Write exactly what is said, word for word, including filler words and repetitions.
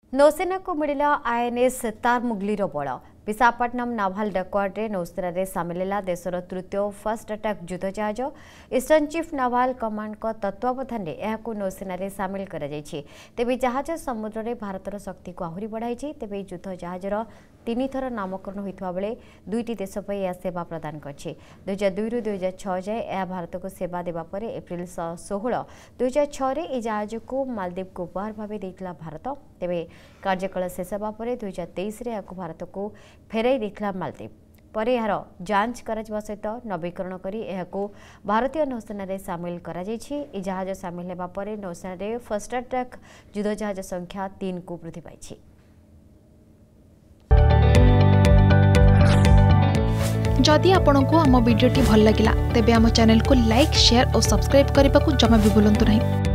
नौसेना को मिला आईएनएस तारमुगलीर बल विशाखापट्टनम नाभाल डकवार्डे नौसेना रे सामिल है देशर तृतीय फास्ट अटैक युद्ध जहाज ईस्टर्न चीफ नाभाल कमांड को तत्वावधान में यह नौसेना रे सामिल कर तेबे जहाज समुद्र में भारतर शक्ति को आहरी बढ़ाई तेबे युद्ध जहाजर तीन थर नामकरण होता बेले दुईटी देश पर यह सेवा प्रदान कर दुई हजार दुई रु दुई हजार छः जाए यह भारत को सेवा देवा पर एप्रिल षोह दुई हजार छः यह जहाज को मालदीव को उपहार भाव देता भारत तेबे कार्यकाल शेष होगा दुई हजार तेईस भारत को फेराई देता मालदीव पर यार जांच कर सहित नवीकरण कर भारतीय नौसेना रे सामिल कर जहाज सामिल होगा पर नौसेना रे फर्स्ट अटैक युद्ध जहाज संख्या तीन को वृद्धि पाई। जदि आपंक आम भिडी भल लगा तेब आम चैनल को लाइक शेयर और सब्सक्राइब करने को जमा भी भूलु नहीं।